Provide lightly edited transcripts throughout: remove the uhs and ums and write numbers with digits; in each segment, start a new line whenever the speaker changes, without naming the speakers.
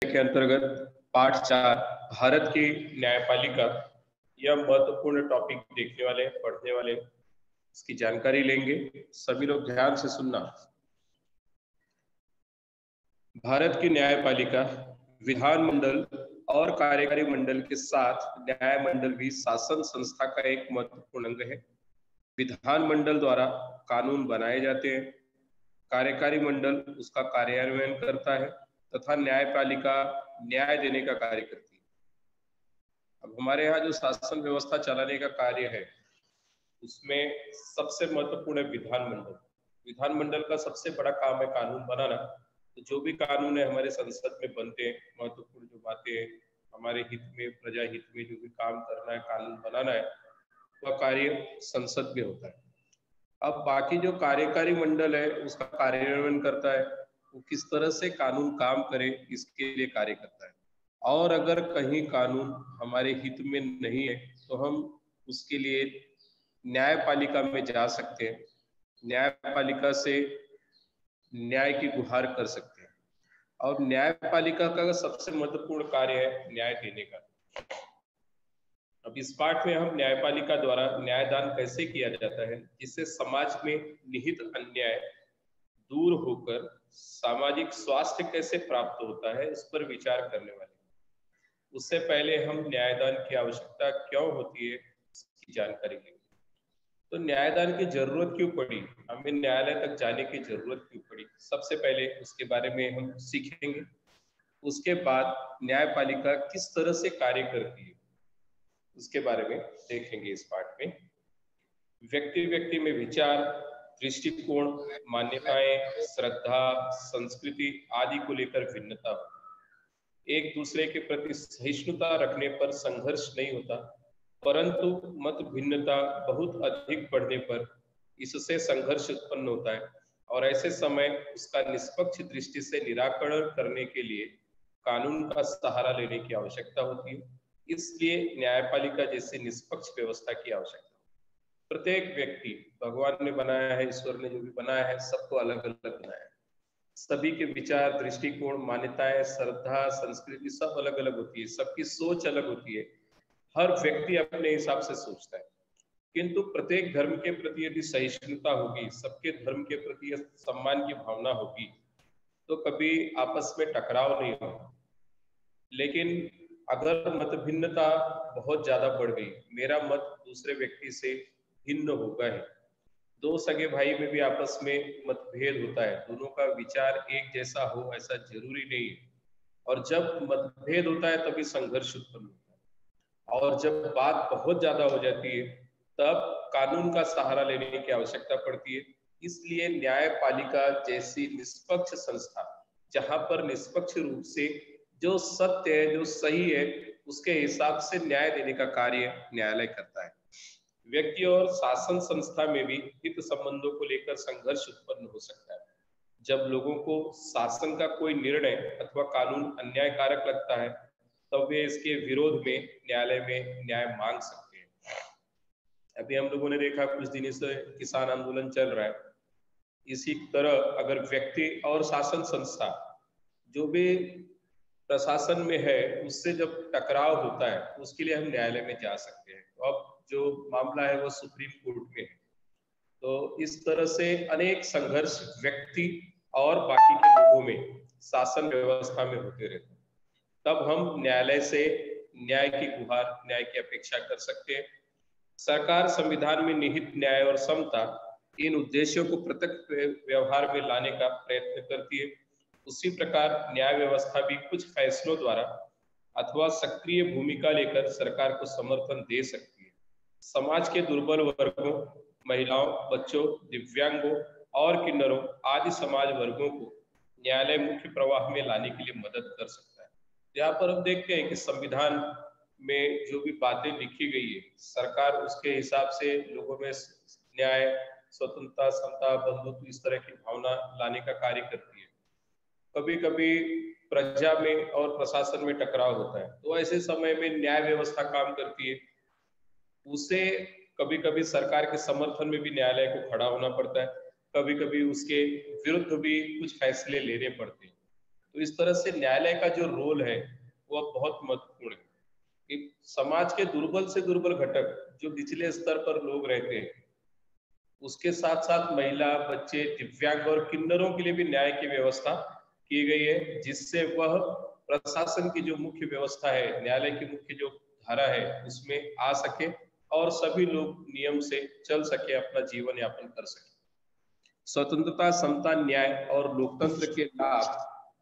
के अंतर्गत पाठ 4 भारत की न्यायपालिका यह महत्वपूर्ण टॉपिक देखने वाले पढ़ने वाले इसकी जानकारी लेंगे। सभी लोग ध्यान से सुनना। भारत की न्यायपालिका विधानमंडल और कार्यकारी मंडल के साथ न्यायमंडल भी शासन संस्था का एक महत्वपूर्ण अंग है। विधानमंडल द्वारा कानून बनाए जाते हैं, कार्यकारी मंडल उसका कार्यान्वयन करता है तथा न्यायपालिका न्याय देने का कार्य करती है। अब हमारे यहाँ जो शासन व्यवस्था चलाने का कार्य है उसमें सबसे महत्वपूर्ण है विधानमंडल। विधानमंडल का सबसे बड़ा काम है कानून बनाना। तो जो भी कानून है हमारे संसद में बनते हैं, महत्वपूर्ण जो बातें हमारे हित में, प्रजा हित में जो भी काम करना है, कानून बनाना है, वह कार्य संसद में होता है। अब बाकी जो कार्यकारी मंडल है उसका कार्यान्वयन करता है, वो किस तरह से कानून काम करे इसके लिए कार्य करता है। और अगर कहीं कानून हमारे हित में नहीं है तो हम उसके लिए न्यायपालिका में जा सकते हैं, न्यायपालिका से न्याय की गुहार कर सकते हैं। और न्यायपालिका का सबसे महत्वपूर्ण कार्य है न्याय देने का। अब इस पाठ में हम न्यायपालिका द्वारा न्यायदान कैसे किया जाता है जिससे समाज में निहित अन्याय दूर होकर सामाजिक स्वास्थ्य कैसे प्राप्त होता है इस पर विचार करने वाले। उससे पहले हम न्यायदान की आवश्यकता क्यों होती है इसकी जानकारी लेंगे। तो न्यायदान की जरूरत क्यों पड़ी, हमें न्यायालय तक जाने की जरूरत क्यों पड़ी, सबसे पहले उसके बारे में हम सीखेंगे। उसके बाद न्यायपालिका किस तरह से कार्य करती है उसके बारे में देखेंगे इस पाठ में। व्यक्ति व्यक्ति में विचार, दृष्टिकोण, मान्यताएं, श्रद्धा, संस्कृति आदि को लेकर भिन्नता, एक दूसरे के प्रति सहिष्णुता रखने पर संघर्ष नहीं होता, परंतु मत भिन्नता बहुत अधिक बढ़ने पर इससे संघर्ष उत्पन्न होता है। और ऐसे समय उसका निष्पक्ष दृष्टि से निराकरण करने के लिए कानून का सहारा लेने की आवश्यकता होती है। इसलिए न्यायपालिका जैसी निष्पक्ष व्यवस्था की आवश्यकता। प्रत्येक व्यक्ति भगवान ने बनाया है, ईश्वर ने जो भी बनाया है सबको अलग अलग बनाया है। सभी के विचार, दृष्टिकोण, मान्यताएं, श्रद्धा, संस्कृति सब अलग अलग होती है, सबकी सोच अलग होती है। हर व्यक्ति अपने हिसाब से सोचता है, किंतु प्रत्येक धर्म के प्रति यदि सहिष्णुता होगी, सबके धर्म के प्रति सम्मान की भावना होगी तो कभी आपस में टकराव नहीं होगा। लेकिन अगर मत भिन्नता बहुत ज्यादा बढ़ गई, मेरा मत दूसरे व्यक्ति से भिन्न होगा ही, दो सगे भाई में भी आपस में मतभेद होता है, दोनों का विचार एक जैसा हो ऐसा जरूरी नहीं है। और जब मतभेद होता है तभी संघर्ष उत्पन्न होता है। और जब बात बहुत ज्यादा हो जाती है तब कानून का सहारा लेने की आवश्यकता पड़ती है। इसलिए न्यायपालिका जैसी निष्पक्ष संस्था, जहां पर निष्पक्ष रूप से जो सत्य है, जो सही है, उसके हिसाब से न्याय देने का कार्य न्यायालय करता है। व्यक्ति और शासन संस्था में भी हित संबंधों को लेकर संघर्ष उत्पन्न हो सकता है। जब लोगों को शासन का कोई निर्णय अथवा कानून अन्यायकारक लगता है तब वे इसके विरोध में न्यायालय में न्याय मांग सकते हैं। अभी हम लोगों ने देखा कुछ दिनों से किसान आंदोलन चल रहा है। इसी तरह अगर व्यक्ति और शासन संस्था जो भी प्रशासन में है उससे जब टकराव होता है उसके लिए हम न्यायालय में जा सकते हैं। तो अब जो मामला है वो सुप्रीम कोर्ट में है। तो इस तरह से अनेक संघर्ष व्यक्ति और बाकी के लोगों में शासन व्यवस्था में होते रहते हैं। तब हम न्यायालय से न्याय की गुहार, न्याय की अपेक्षा कर सकते हैं। सरकार संविधान में निहित न्याय और समता, इन उद्देश्यों को प्रत्यक्ष व्यवहार में लाने का प्रयत्न करती है। उसी प्रकार न्याय व्यवस्था भी कुछ फैसलों द्वारा अथवा सक्रिय भूमिका लेकर सरकार को समर्थन दे सकती है। समाज के दुर्बल वर्गों, महिलाओं, बच्चों, दिव्यांगों और किन्नरों आदि समाज वर्गों को न्यायालय मुख्य प्रवाह में लाने के लिए मदद कर सकता है। यहाँ पर हम देखते हैं कि संविधान में जो भी बातें लिखी गई है, सरकार उसके हिसाब से लोगों में न्याय, स्वतंत्रता, समता, बंधुत्व इस तरह की भावना लाने का कार्य करती है। कभी कभी प्रजा में और प्रशासन में टकराव होता है, तो ऐसे समय में न्याय व्यवस्था काम करती है। उसे कभी कभी सरकार के समर्थन में भी न्यायालय को खड़ा होना पड़ता है, कभी कभी उसके विरुद्ध भी कुछ फैसले लेने पड़ते हैं। तो इस तरह से न्यायालय का जो रोल है वह बहुत महत्वपूर्ण है कि समाज के दुर्बल से दुर्बल घटक जो निचले स्तर पर लोग रहते हैं, उसके साथ साथ महिला, बच्चे, दिव्यांग और किन्नरों के लिए भी न्याय की व्यवस्था की गई है, जिससे वह प्रशासन की जो मुख्य व्यवस्था है, न्यायालय की मुख्य जो धारा है, उसमें आ सके और सभी लोग नियम से चल सके, अपना जीवन यापन कर सके। स्वतंत्रता, समता, न्याय और लोकतंत्र के लाभ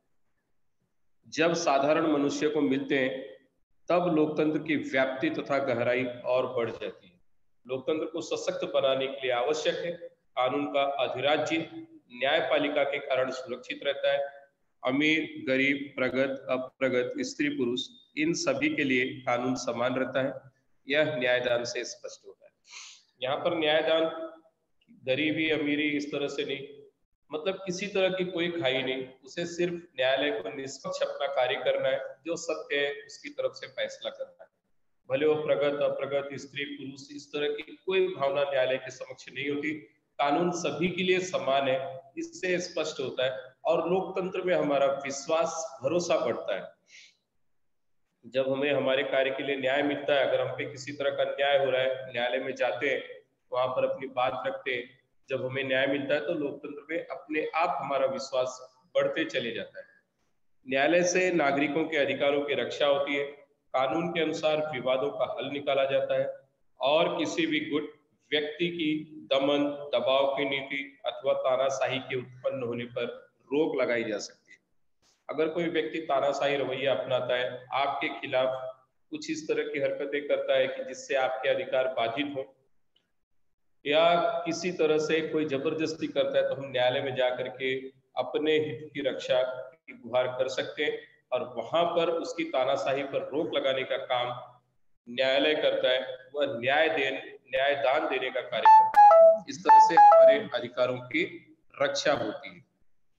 जब साधारण मनुष्य को मिलते हैं, तब लोकतंत्र की व्याप्ति तथा गहराई और बढ़ जाती है। लोकतंत्र को सशक्त बनाने के लिए आवश्यक है कानून का अधिराज्य न्यायपालिका के कारण सुरक्षित रहता है। अमीर, गरीब, प्रगत, अप्रगत, स्त्री, पुरुष, इन सभी के लिए कानून समान रहता है। यह न्यायदान से स्पष्ट होता है। यहाँ पर न्यायदान गरीबी अमीरी इस तरह से नहीं, मतलब किसी तरह की कोई खाई नहीं, उसे सिर्फ न्यायालय को निष्पक्ष अपना कार्य करना है, जो सत्य है उसकी तरफ से फैसला करना है। भले वो प्रगत, अप्रगत, स्त्री, पुरुष, इस तरह की कोई भावना न्यायालय के समक्ष नहीं होती। कानून सभी के लिए समान है, इससे स्पष्ट होता है और लोकतंत्र में हमारा विश्वास, भरोसा बढ़ता है। जब हमें हमारे कार्य के लिए न्याय मिलता है, अगर हम पे किसी तरह का न्याय हो रहा है, न्यायालय में जाते हैं, वहां पर अपनी बात रखते हैं, जब हमें न्याय मिलता है तो लोकतंत्र में अपने आप हमारा विश्वास बढ़ते चले जाता है। न्यायालय से नागरिकों के अधिकारों की रक्षा होती है, कानून के अनुसार विवादों का हल निकाला जाता है और किसी भी गुट व्यक्ति की दमन, दबाव की नीति अथवा तानाशाही के उत्पन्न होने पर रोक लगाई जा सकती है। अगर कोई व्यक्ति तानाशाही रवैया अपनाता है, आपके खिलाफ कुछ इस तरह की हरकतें करता है कि जिससे आपके अधिकार बाधित हो, या किसी तरह से कोई जबरदस्ती करता है, तो हम न्यायालय में जाकर के अपने हित की रक्षा की गुहार कर सकते हैं और वहां पर उसकी तानाशाही पर रोक लगाने का काम न्यायालय करता है। वह न्यायदान देने का कार्य करता है। इस तरह से हमारे अधिकारों की रक्षा होती है।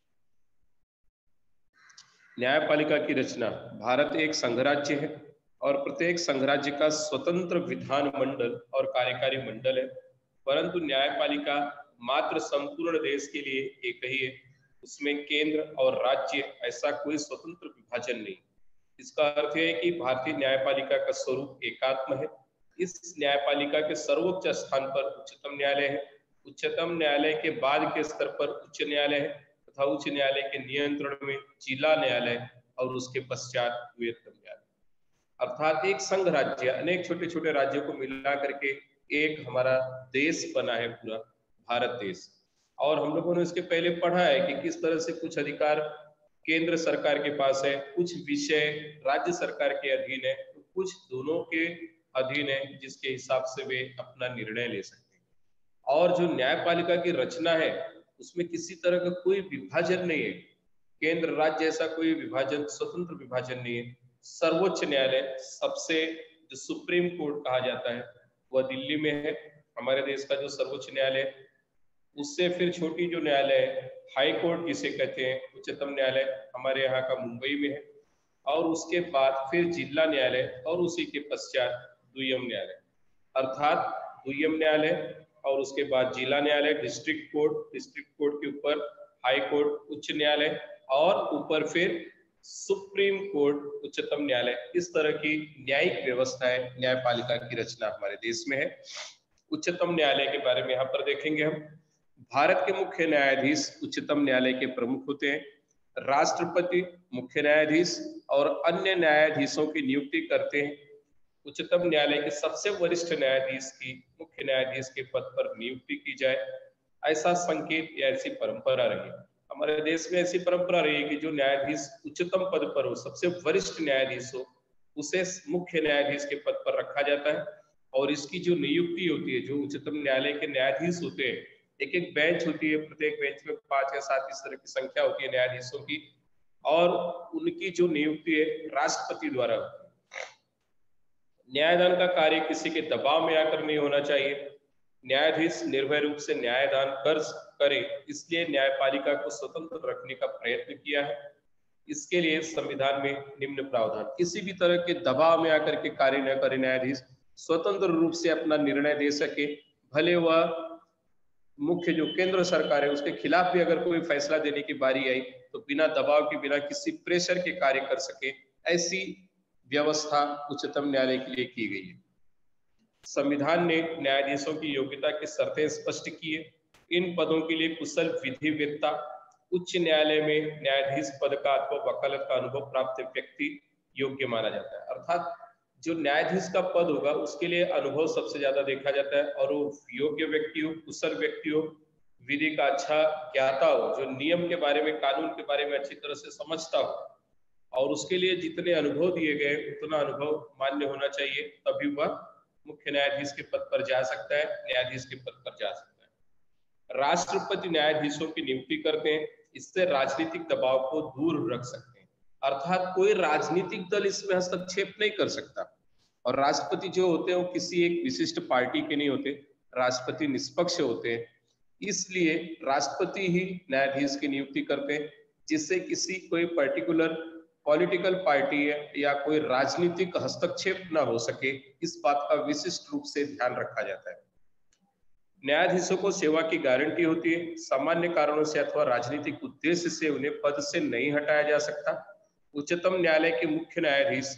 न्यायपालिका की रचना। भारत एक संघराज्य है और प्रत्येक संघराज्य का स्वतंत्र विधान मंडल और कार्यकारी मंडल है, परंतु न्यायपालिका मात्र संपूर्ण देश के लिए एक ही है। उसमें केंद्र और राज्य ऐसा कोई स्वतंत्र विभाजन नहीं। इसका अर्थ है कि भारतीय न्यायपालिका का स्वरूप एकात्म है। इस न्यायपालिका के सर्वोच्च स्थान पर उच्चतम न्यायालय है। उच्चतम न्यायालय के बाद के स्तर पर उच्च न्यायालय है तथा उच्च न्यायालय के नियंत्रण में जिला न्यायालय और उसके पश्चात वृहत्तम न्यायालय। अर्थात एक संघ राज्य अनेक छोटे छोटे राज्यों को मिला करके एक हमारा देश बना है, पूरा भारत देश। और हम लोगों ने इसके पहले पढ़ा है कि किस तरह से कुछ अधिकार केंद्र सरकार के पास है, कुछ विषय राज्य सरकार के अधीन है, तो कुछ दोनों के अधीन है, जिसके हिसाब से वे अपना निर्णय ले सकते हैं। और जो न्यायपालिका की रचना है उसमें किसी तरह का कोई विभाजन नहीं है, केंद्र राज्य ऐसा कोई विभाजन, स्वतंत्र विभाजन नहीं है। सर्वोच्च न्यायालय, सबसे जो सुप्रीम कोर्ट कहा जाता है, वह दिल्ली में है। हमारे देश का जो सर्वोच्च न्यायालय, उससे फिर छोटी जो न्यायालय है, हाई कोर्ट जिसे कहते हैं, उच्चतम न्यायालय हमारे यहाँ का मुंबई में है। और उसके बाद फिर जिला न्यायालय और उसी के पश्चात द्वियम न्यायालय। अर्थात द्वियम न्यायालय और उसके बाद जिला न्यायालय, डिस्ट्रिक्ट कोर्ट के ऊपर हाई कोर्ट, उच्च न्यायालय और ऊपर फिर सुप्रीम कोर्ट, उच्चतम न्यायालय। इस तरह की न्यायिक व्यवस्था है, न्यायपालिका की रचना हमारे देश में है। उच्चतम न्यायालय के बारे में यहाँ पर देखेंगे हम। भारत के मुख्य न्यायाधीश उच्चतम न्यायालय के प्रमुख होते हैं। राष्ट्रपति मुख्य न्यायाधीश और अन्य न्यायाधीशों की नियुक्ति करते हैं। उच्चतम न्यायालय के सबसे वरिष्ठ न्यायाधीश की मुख्य न्यायाधीश के पद पर नियुक्ति की जाए, ऐसा संकेत या ऐसी परंपरा रही। हमारे देश में ऐसी परंपरा रही है कि जो न्यायाधीश उच्चतम पद पर हो, सबसे वरिष्ठ न्यायाधीश हो, उसे मुख्य न्यायाधीश के पद पर रखा जाता है। और इसकी जो नियुक्ति होती है, जो उच्चतम न्यायालय के न्यायाधीश होते हैं, एक एक बेंच होती है, प्रत्येक बेंच में 5 या 7 इस तरह की संख्या होती है न्यायाधीशों की, और उनकी जो नियुक्ति है राष्ट्रपति द्वारा होती है। न्यायदान का कार्य किसी के दबाव में आकर नहीं होना चाहिए। न्यायाधीश निर्भय रूप से न्यायदान करे, इसलिए न्यायपालिका को स्वतंत्र रखने का प्रयत्न किया है। इसके लिए संविधान में निम्न प्रावधान। किसी भी तरह के दबाव में आकर के कार्य न करे न्यायाधीश, स्वतंत्र रूप से अपना निर्णय दे सके। भले वह मुख्य जो केंद्र सरकार है उसके खिलाफ भी अगर कोई फैसला देने की बारी आई तो बिना दबाव के, बिना किसी प्रेशर के कार्य कर सके, ऐसी व्यवस्था उच्चतम न्यायालय के लिए की गई है। संविधान ने न्यायाधीशों की योग्यता की शर्तें स्पष्ट की है। इन पदों के लिए कुशल विधिवेत्ता, उच्च न्यायालय में न्यायाधीश पद का अथवा वकालत का अनुभव प्राप्त व्यक्ति योग्य माना जाता है। अर्थात जो न्यायाधीश का पद होगा उसके लिए अनुभव सबसे ज्यादा देखा जाता है, और वो योग्य व्यक्ति हो, कुशल व्यक्ति हो, विधि का अच्छा ज्ञाता हो, जो नियम के बारे में, कानून के बारे में अच्छी तरह से समझता हो, और उसके लिए जितने अनुभव दिए गए उतना अनुभव मान्य होना चाहिए, तभी वह मुख्य न्यायाधीश के पद पर जा सकता है, न्यायाधीश के पद पर जा सकता है। राष्ट्रपति न्यायाधीशों की नियुक्ति करते हैं, इससे राजनीतिक दबाव को दूर रख सकते हैं। अर्थात कोई राजनीतिक दल इसमें हस्तक्षेप नहीं कर सकता, और राष्ट्रपति जो होते हैं वो किसी एक विशिष्ट पार्टी के नहीं होते, राष्ट्रपति निष्पक्ष होते हैं। इसलिए राष्ट्रपति ही न्यायाधीश की नियुक्ति करते हैं, जिससे किसी कोई पर्टिकुलर पॉलिटिकल पार्टी है या कोई राजनीतिक हस्तक्षेप ना हो सके, इस बात का विशिष्ट रूप से ध्यान रखा जाता है। न्यायाधीशों को सेवा की गारंटी होती है। सामान्य कारणों से अथवा राजनीतिक उद्देश्य से उन्हें पद से नहीं हटाया जा सकता। उच्चतम न्यायालय के मुख्य न्यायाधीश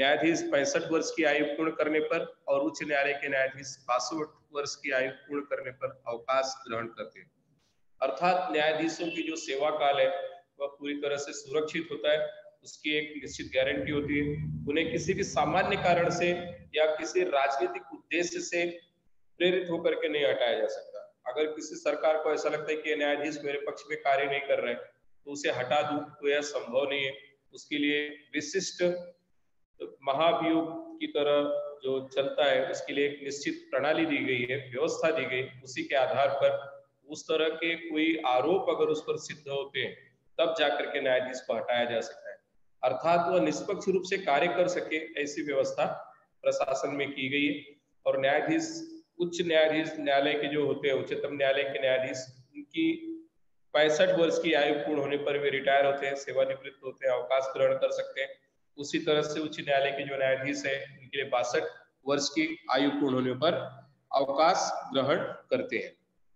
65 वर्ष की आयु पूर्ण करने पर और उच्च न्यायालय के न्यायाधीश 62 वर्ष की आयु पूर्ण करने पर अवकाश ग्रहण करते हैं। अर्थात न्यायाधीशों की जो सेवा काल है वह पूरी तरह से सुरक्षित होता है, उसकी एक निश्चित गारंटी होती है। उन्हें किसी भी सामान्य कारण से या किसी राजनीतिक उद्देश्य से प्रेरित होकर के नहीं हटाया जा सकता। अगर किसी सरकार को ऐसा लगता है कि न्यायाधीश मेरे पक्ष में कार्य नहीं कर रहे हैं तो उसे हटा दूं, तो यह संभव नहीं है। उसके लिए विशिष्ट महाभियोग की तरह जो चलता है उसके लिए एक निश्चित प्रणाली दी गई है, व्यवस्था दी गई। उसी के आधार पर उस तरह के कोई आरोप अगर उस पर सिद्ध होते हैं तब जाकर के न्यायाधीश को हटाया जा सकता है। अर्थात वह निष्पक्ष रूप से कार्य कर सके, ऐसी व्यवस्था प्रशासन में की गई है। और न्यायाधीश, उच्च न्यायाधीश न्यायालय के जो होते हैं, उच्चतम न्यायालय के न्यायाधीश, उनकी 65 वर्ष की आयु पूर्ण होने पर वे रिटायर होते हैं, सेवानिवृत्त होते हैं, अवकाश ग्रहण कर सकते हैं। उसी तरह से उच्च न्यायालय के जो न्यायाधीश है उनके लिए 62 वर्ष की आयु पूर्ण होने पर अवकाश ग्रहण करते हैं।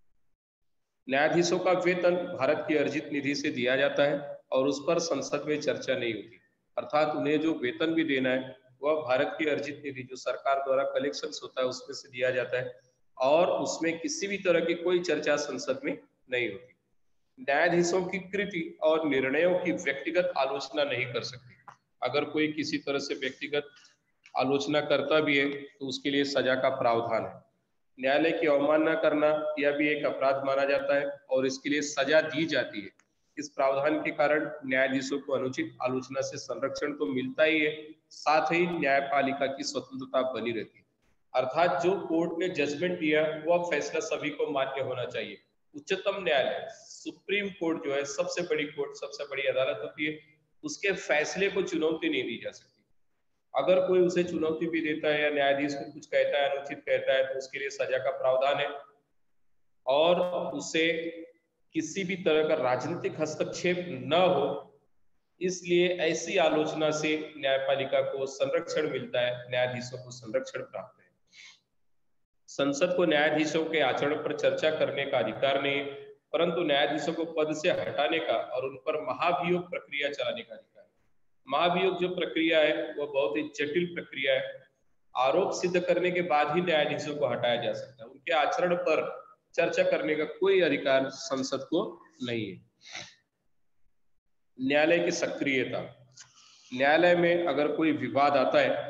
न्यायाधीशों का वेतन भारत की अर्जित निधि से दिया जाता है और उस पर संसद में चर्चा नहीं होती। अर्थात उन्हें जो वेतन भी देना है वह भारत की अर्जित निधि जो सरकार द्वारा कलेक्शन होता है उसमें से दिया जाता है, और उसमें किसी भी तरह की कोई चर्चा संसद में नहीं होती। न्यायाधीशों की कृति और निर्णयों की व्यक्तिगत आलोचना नहीं कर सकते। अगर कोई किसी तरह से व्यक्तिगत आलोचना करता भी है तो उसके लिए सजा का प्रावधान है। न्यायालय की अवमानना करना यह भी एक अपराध माना जाता है और इसके लिए सजा दी जाती है। इस प्रावधान के कारण न्यायाधीशों को अनुचित आलोचना से संरक्षण तो मिलता ही है, साथ ही न्यायपालिका की स्वतंत्रता बनी रहती है। अर्थात जो कोर्ट ने जजमेंट दिया वह फैसला सभी को मान्य होना चाहिए। उच्चतम न्यायालय, सुप्रीम कोर्ट जो है सबसे बड़ी कोर्ट, सबसे बड़ी अदालत होती है, उसके फैसले को चुनौती नहीं दी जा सकती। अगर कोई उसे चुनौती भी देता है या न्यायाधीश को कुछ कहता है, अनुचित कहता है, तो उसके लिए सजा का प्रावधान है और उसे किसी भी तरह का राजनीतिक हस्तक्षेप न हो, इसलिए ऐसी आलोचना से न्यायपालिका को संरक्षण मिलता है, न्यायाधीशों को संरक्षण प्राप्त है। संसद को न्यायाधीशों के आचरण पर चर्चा करने का अधिकार नहीं, परंतु न्यायाधीशों को पद से हटाने का और उन पर महाभियोग प्रक्रिया चलाने का अधिकार है। महाभियोग जो प्रक्रिया है वह बहुत ही जटिल प्रक्रिया है। आरोप सिद्ध करने के बाद ही न्यायाधीशों को हटाया जा सकता है। उनके आचरण पर चर्चा करने का कोई अधिकार संसद को नहीं है। न्यायालय की सक्रियता, न्यायालय में अगर कोई विवाद आता है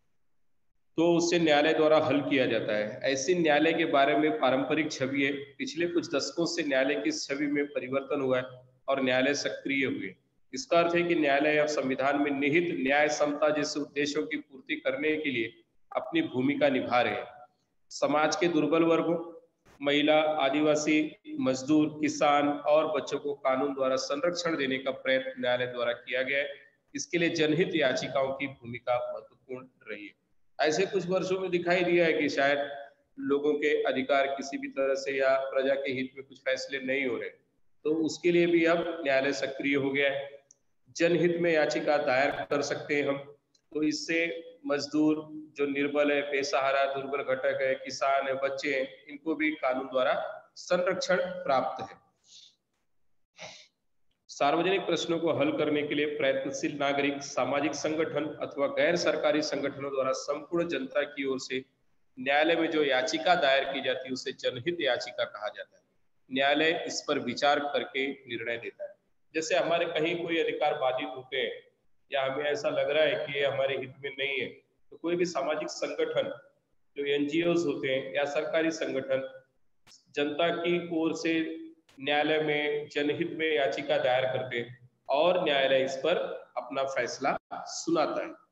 तो उससे न्यायालय द्वारा हल किया जाता है। ऐसी न्यायालय के बारे में पारंपरिक छवि है। पिछले कुछ दशकों से न्यायालय की छवि में परिवर्तन हुआ है और न्यायालय सक्रिय हुए। इसका अर्थ है कि न्यायालय अब संविधान में निहित न्याय समता जैसे उद्देश्यों की पूर्ति करने के लिए अपनी भूमिका निभा रहे हैं। समाज के दुर्बल वर्गों, महिला, आदिवासी, मजदूर, किसान और बच्चों को कानून द्वारा संरक्षण देने का प्रयत्न न्यायालय द्वारा किया गया है। इसके लिए जनहित याचिकाओं की भूमिका महत्वपूर्ण रही है। ऐसे कुछ वर्षों में दिखाई दिया है कि शायद लोगों के अधिकार किसी भी तरह से या प्रजा के हित में कुछ फैसले नहीं हो रहे, तो उसके लिए भी अब न्यायालय सक्रिय हो गया है। जनहित में याचिका दायर कर सकते हैं हम, तो इससे मजदूर जो निर्बल है, बेसहारा, दुर्बल घटक है, किसान है, बच्चे हैं, इनको भी कानून द्वारा संरक्षण प्राप्त है। सार्वजनिक प्रश्नों को हल करने के लिए प्रयत्नशील नागरिक, सामाजिक संगठन अथवा गैर सरकारी संगठनों द्वारा संपूर्ण जनता की ओर से न्यायालय में जो याचिका दायर की जाती है उसे जनहित याचिका कहा जाता है। न्यायालय इस पर विचार करके निर्णय देता है। जैसे हमारे कहीं कोई अधिकार बाधित होते हैं या हमें ऐसा लग रहा है कि ये हमारे हित में नहीं है, तो कोई भी सामाजिक संगठन, जो एनजीओज होते हैं या सरकारी संगठन, जनता की ओर से न्यायालय में जनहित में याचिका दायर करते हैं और न्यायालय इस पर अपना फैसला सुनाता है।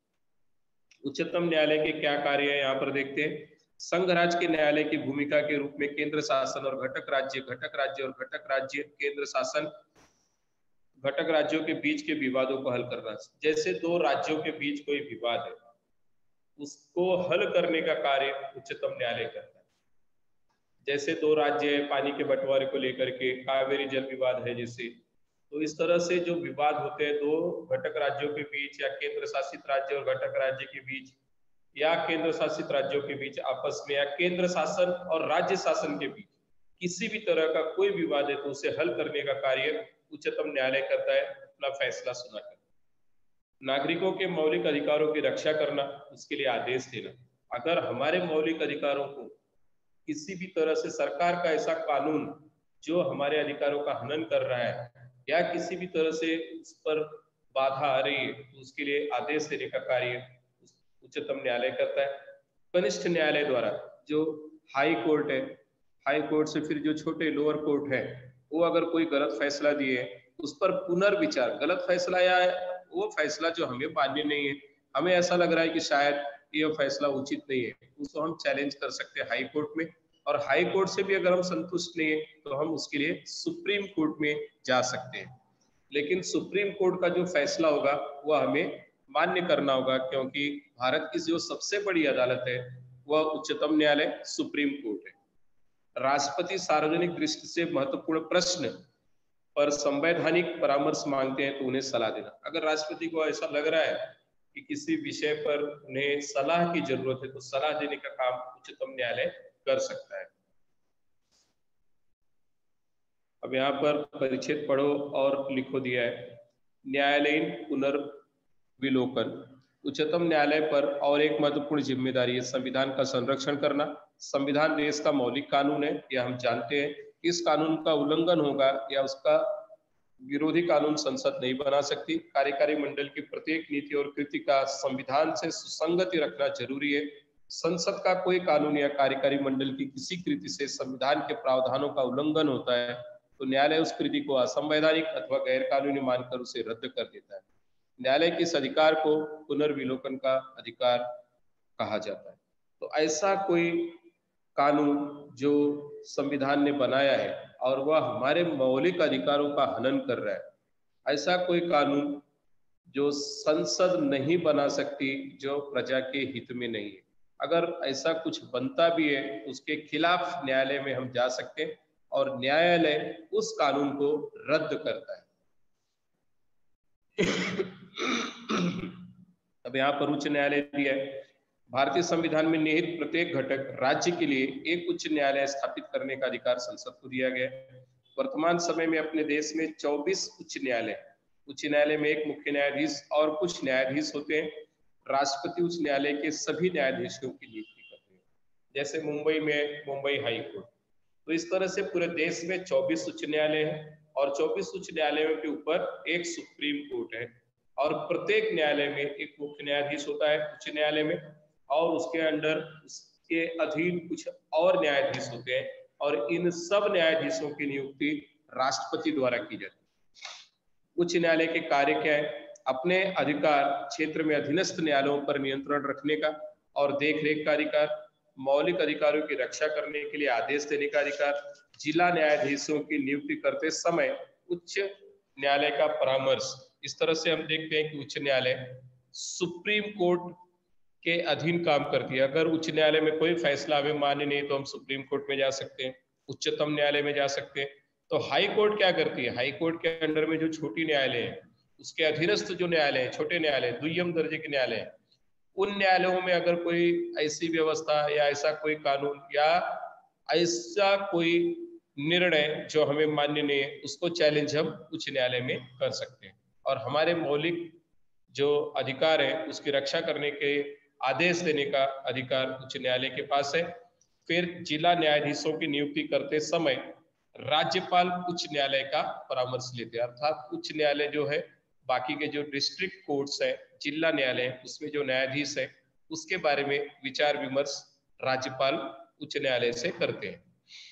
उच्चतम न्यायालय के क्या कार्य है यहाँ पर देखते हैं। संघ राज्य के न्यायालय की भूमिका के रूप में केंद्र शासन और घटक राज्य और घटक राज्य केंद्र शासन घटक राज्यों के बीच के विवादों को हल करना। जैसे दो राज्यों के बीच कोई विवाद है, उसको हल करने का कार्य उच्चतम न्यायालय करता है। जैसे दो राज्य पानी के बंटवारे को लेकर के कावेरी जल विवाद है जैसे, तो इस तरह से जो विवाद होते हैं दो घटक राज्यों के बीच या केंद्र शासित राज्य और घटक राज्य के बीच या केंद्र शासित राज्यों के बीच आपस में या केंद्र शासन और राज्य शासन के बीच किसी भी तरह का कोई विवाद है तो उसे हल करने का कार्य उच्चतम न्यायालय करता है, अपना फैसला सुनाकर। नागरिकों के मौलिक अधिकारों की रक्षा करना, उसके लिए आदेश देना। अगर हमारे मौलिक अधिकारों को किसी भी तरह से सरकार का ऐसा कानून जो हमारे अधिकारों का हनन कर रहा है या किसी भी तरह से उस पर बाधा आ रही है तो उसके लिए आदेश देने का कार्य उच्चतम न्यायालय करता है। कनिष्ठ न्यायालय द्वारा जो हाई कोर्ट है, हाई कोर्ट से फिर जो छोटे लोअर कोर्ट है, वो अगर कोई गलत फैसला दिए उस पर पुनर्विचार, गलत फैसला या वो फैसला जो हमें मान्य नहीं है, हमें ऐसा लग रहा है कि शायद ये फैसला उचित नहीं है, उसको हम चैलेंज कर सकते हैं हाई कोर्ट में। और हाई कोर्ट से भी अगर हम संतुष्ट नहीं है तो हम उसके लिए सुप्रीम कोर्ट में जा सकते हैं। लेकिन सुप्रीम कोर्ट का जो फैसला होगा वह हमें मान्य करना होगा, क्योंकि भारत की जो सबसे बड़ी अदालत है वह उच्चतम न्यायालय सुप्रीम कोर्ट है। राष्ट्रपति सार्वजनिक दृष्टि से महत्वपूर्ण प्रश्न पर संवैधानिक परामर्श मांगते हैं तो उन्हें सलाह देना। अगर राष्ट्रपति को ऐसा लग रहा है कि किसी विषय पर उन्हें सलाह की जरूरत है तो सलाह देने का काम उच्चतम न्यायालय कर सकता है। अब यहाँ पर परिच्छेद पढ़ो और लिखो दिया है। न्यायालयीन पुनर्विलोकन। उच्चतम न्यायालय पर और एक महत्वपूर्ण जिम्मेदारी है संविधान का संरक्षण करना। संविधान देश का मौलिक कानून है, यह हम जानते हैं। इस कानून का उल्लंघन होगा या उसका विरोधी कानून संसद नहीं बना सकती। कार्यकारी मंडल की प्रत्येक नीति और कृति का संविधान से सुसंगति रखना जरूरी है। संसद का कोई कानून या कार्यकारी मंडल की किसी कृति से संविधान के प्रावधानों का उल्लंघन होता है तो न्यायालय उस कृति को असंवैधानिक अथवा गैर कानूनी मानकर उसे रद्द कर देता है। न्यायालय के इस अधिकार को पुनर्विलोकन का अधिकार कहा जाता है। तो ऐसा कोई कानून जो संविधान ने बनाया है और वह हमारे मौलिक अधिकारों का हनन कर रहा है, ऐसा कोई कानून जो संसद नहीं बना सकती, जो प्रजा के हित में नहीं है, अगर ऐसा कुछ बनता भी है उसके खिलाफ न्यायालय में हम जा सकते हैं और न्यायालय उस कानून को रद्द करता है। अब यहाँ पर उच्च न्यायालय दिया है। भारतीय संविधान में निहित प्रत्येक घटक राज्य के लिए एक उच्च न्यायालय स्थापित करने का अधिकार संसद को दिया गया है। वर्तमान समय में अपने देश में 24 उच्च न्यायालय में एक मुख्य न्यायाधीश और कुछ न्यायाधीश होते हैं। राष्ट्रपति उच्च न्यायालय के सभी न्यायाधीशों की नियुक्ति करते हैं। जैसे मुंबई में मुंबई हाई कोर्ट, तो इस तरह से पूरे देश में 24 उच्च न्यायालय है और 24 उच्च न्यायालयों के ऊपर एक सुप्रीम कोर्ट है और प्रत्येक न्यायालय में एक मुख्य न्यायाधीश होता है उच्च न्यायालय में, और उसके अंडर उसके अधीन कुछ और न्यायाधीश होते हैं और इन सब न्यायाधीशों की नियुक्ति राष्ट्रपति द्वारा की जाती है। उच्च न्यायालय के कार्य क्या है? अपने अधिकार क्षेत्र में अधीनस्थ न्यायालयों पर नियंत्रण रखने का और देखरेख का अधिकार, मौलिक अधिकारों की रक्षा करने के लिए आदेश देने का अधिकार, जिला न्यायाधीशों की नियुक्ति करते समय उच्च न्यायालय का परामर्श। इस तरह से हम देखते हैं कि उच्च न्यायालय सुप्रीम कोर्ट के अधीन काम करती है। अगर उच्च न्यायालय में कोई फैसला हमें मान्य नहीं तो हम सुप्रीम कोर्ट में जा सकते हैं, उच्चतम न्यायालय में जा सकते हैं। तो हाई कोर्ट क्या करती है? हाई कोर्ट के अंडर में जो छोटी न्यायालय है उसके अधीनस्थ जो न्यायालय है, छोटे न्यायालय, दुय्यम दर्जे के न्यायालय है, उन न्यायालयों में अगर कोई ऐसी व्यवस्था या ऐसा कोई कानून या ऐसा कोई निर्णय जो हमें मान्य नहीं है उसको चैलेंज हम उच्च न्यायालय में कर सकते हैं। और हमारे मौलिक जो अधिकार है उसकी रक्षा करने के आदेश देने का अधिकार उच्च न्यायालय के पास है। फिर जिला न्यायाधीशों की नियुक्ति करते समय राज्यपाल उच्च न्यायालय का परामर्श लेते हैं, अर्थात उच्च न्यायालय जो है बाकी के जो डिस्ट्रिक्ट कोर्ट्स है, जिला न्यायालय उसमें जो न्यायाधीश है उसके बारे में विचार विमर्श राज्यपाल उच्च न्यायालय से करते हैं।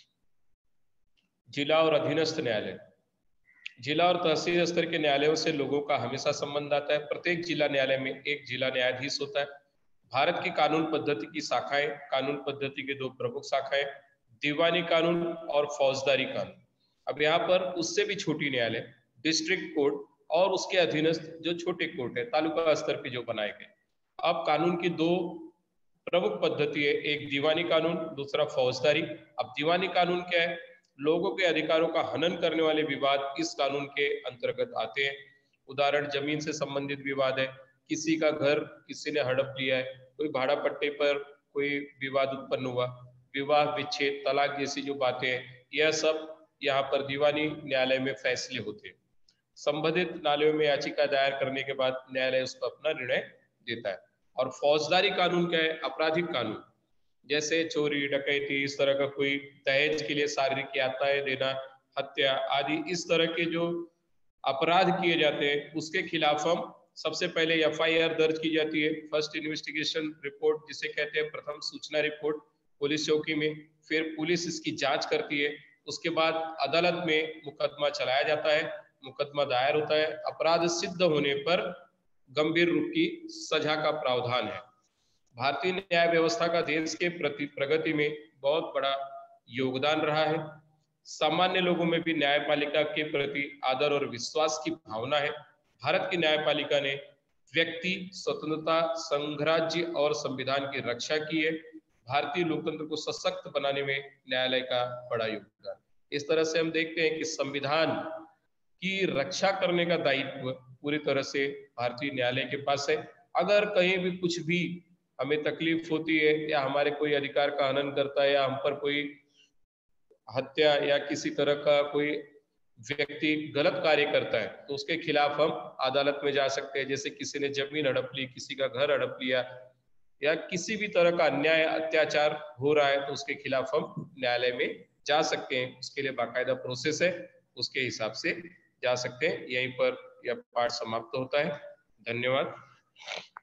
जिला और अधीनस्थ न्यायालय, जिला और तहसील स्तर के न्यायालयों से लोगों का हमेशा संबंध आता है। प्रत्येक जिला न्यायालय में एक जिला न्यायाधीश होता है। भारत की कानून पद्धति की शाखाएं, कानून पद्धति के दो प्रमुख शाखाएं, दीवानी कानून और फौजदारी कानून। अब यहाँ पर उससे भी छोटी न्यायालय, डिस्ट्रिक्ट कोर्ट और उसके अधीनस्थ जो छोटे कोर्ट है तालुका स्तर पे जो बनाए गए। अब कानून की दो प्रमुख पद्धति है, एक दीवानी कानून, दूसरा फौजदारी। अब दीवानी कानून क्या है? लोगों के अधिकारों का हनन करने वाले विवाद इस कानून के अंतर्गत आते हैं। उदाहरण, जमीन से संबंधित विवाद है, किसी का घर किसी ने हड़प लिया है, कोई भाड़ा पट्टे पर कोई विवाद उत्पन्न हुआ, विवाह विच्छेद तलाक जैसी जो बातें हैं, यह सब यहाँ पर दीवानी न्यायालय में फैसले होते हैं। संबंधित न्यायालयों में याचिका दायर करने के बाद न्यायालय उस पर अपना निर्णय देता है। और फौजदारी कानून क्या है? आपराधिक कानून, जैसे चोरी डकैती, इस तरह का कोई दहेज के लिए शारीरिक यातनाएं देना, हत्या आदि, इस तरह के जो अपराध किए जाते हैं उसके खिलाफ हम सबसे पहले एफआईआर दर्ज की जाती है, फर्स्ट इन्वेस्टिगेशन रिपोर्ट जिसे कहते हैं, प्रथम सूचना रिपोर्ट पुलिस चौकी में। फिर पुलिस इसकी जांच करती है, उसके बाद अदालत में मुकदमा चलाया जाता है, मुकदमा दायर होता है। अपराध सिद्ध होने पर गंभीर रूप की सजा का प्रावधान है। भारतीय न्याय व्यवस्था का देश के प्रति प्रगति में बहुत बड़ा योगदान रहा है। सामान्य लोगों में भी न्यायपालिका के प्रति आदर और विश्वास की भावना है। भारत की न्यायपालिका ने व्यक्ति स्वतंत्रता, संघराज्य और संविधान की रक्षा की है। भारतीय लोकतंत्र को सशक्त बनाने में न्यायालय का बड़ा योगदान। इस तरह से हम देखते हैं कि संविधान की रक्षा करने का दायित्व पूरी तरह से भारतीय न्यायालय के पास है। अगर कहीं भी कुछ भी हमें तकलीफ होती है या हमारे कोई अधिकार का हनन करता है या हम पर कोई हत्या या किसी तरह का कोई व्यक्ति गलत कार्य करता है तो उसके खिलाफ हम अदालत में जा सकते हैं। जैसे किसी ने जमीन हड़प ली, किसी का घर हड़प लिया या किसी भी तरह का अन्याय अत्याचार हो रहा है तो उसके खिलाफ हम न्यायालय में जा सकते हैं। उसके लिए बाकायदा प्रोसेस है, उसके हिसाब से जा सकते हैं। यहीं पर यह पाठ समाप्त होता है। धन्यवाद।